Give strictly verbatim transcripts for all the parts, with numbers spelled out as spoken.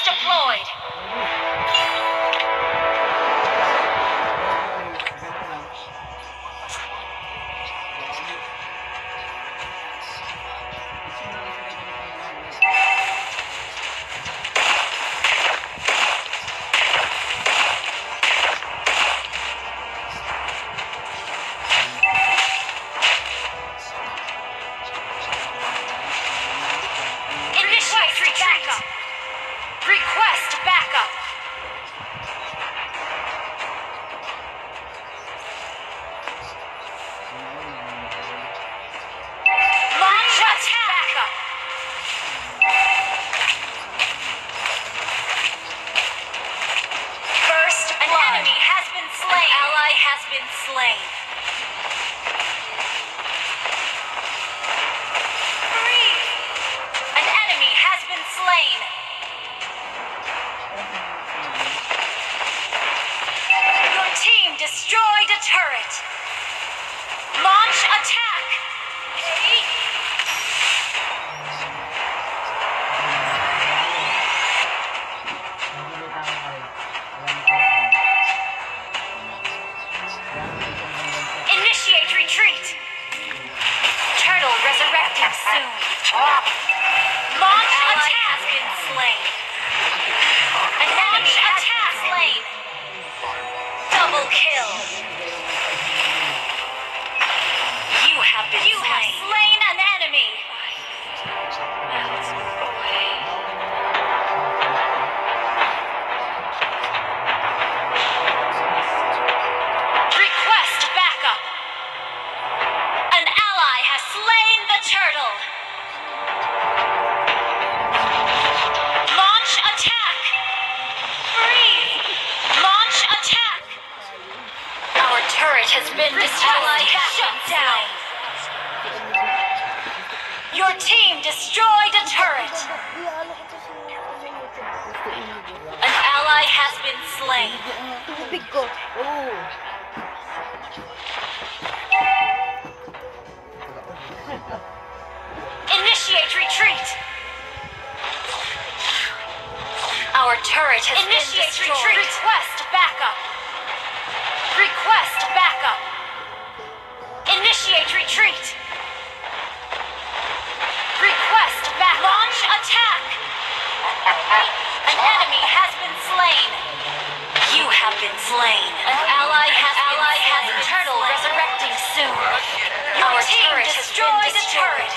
deployed. Request backup. Launch attack. Backup. First blood. An enemy has been slain. An ally has been slain. Freeze. An enemy has been slain. Team destroyed a turret. Launch attack. Eight. Initiate retreat. Turtle resurrecting soon. Launch attack has been slain. An enemy attack slain. Double kill. You have been you slain. have slain an enemy. Request backup. An ally has slain the turtle. Launch attack. Freeze. Launch attack. Our turret has been destroyed. Shut down. Your team destroyed a turret. An ally has been slain. Initiate retreat. Our turret has Initiate been destroyed. Retreat. Request backup. Request backup. Initiate retreat. Request back. Launch attack. An enemy has been slain. You have been slain. An ally has An ally been has a turtle resurrecting soon. Our turret has been destroyed.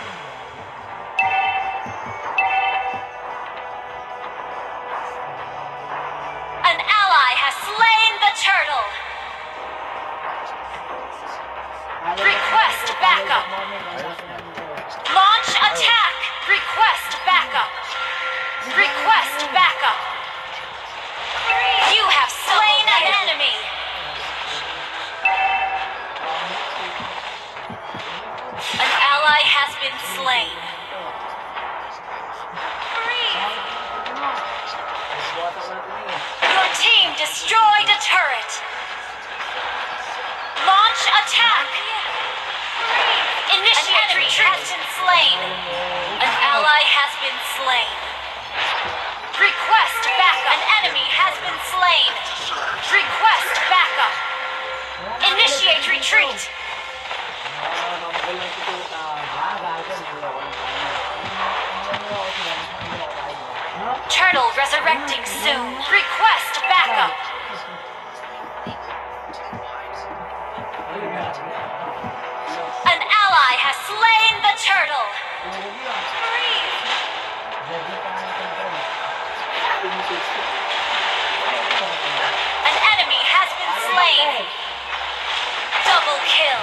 An ally has slain the turtle. Request backup. Launch attack. Request backup. Request backup. You have slain an enemy. An ally has been slain. Your team destroyed a turret. Launch attack. Initiate retreat. Has been slain. An ally has been slain. Request backup. An enemy has been slain. Request backup. Initiate retreat. Turtle resurrecting soon. Request backup. An ally has slain the turtle. An enemy has been slain. Double kill.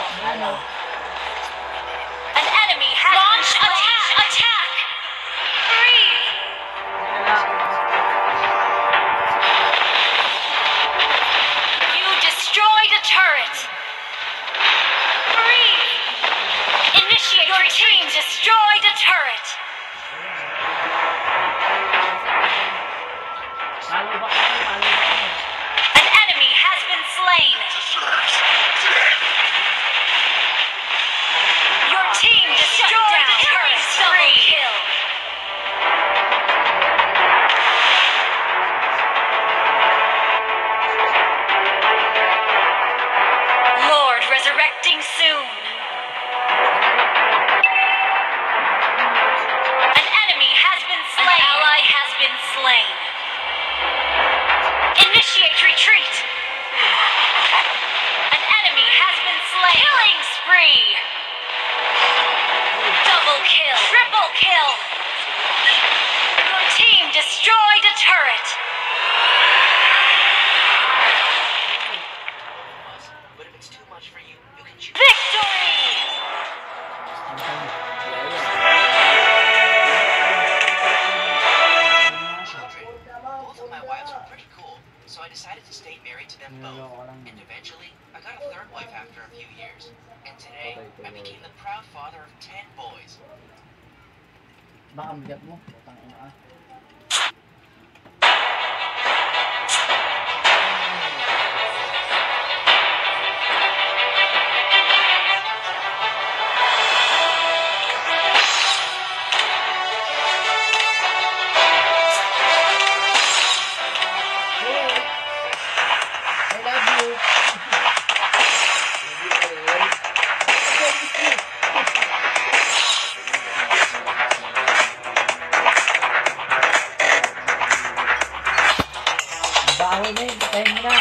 An enemy has Launch been slain. Attack! Attack! Freeze! You destroyed a turret. Freeze! Initiate Your team destroyed a turret. An enemy has been slain. Your team destroyed a turret. Double kill. Resurrecting soon. An enemy has been slain. An ally has been slain. Initiate retreat. An enemy has been slain. Killing spree. Double kill. Triple kill. Your team destroyed a turret. But if it's too much for you, you can choose. Victory! Children. Both of my wives were pretty cool, so I decided to stay married to them both. And eventually, I got a third wife after a few years. And today, I became the proud father of ten boys. Baka bigat mo. Utang ina ah. I love you. Baho na yun, patayin mo na.